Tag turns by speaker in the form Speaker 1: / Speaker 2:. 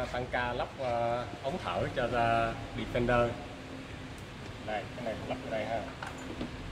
Speaker 1: tăng ca lắp ống thở cho Defender. Đây, cái này lắp ở đây ha.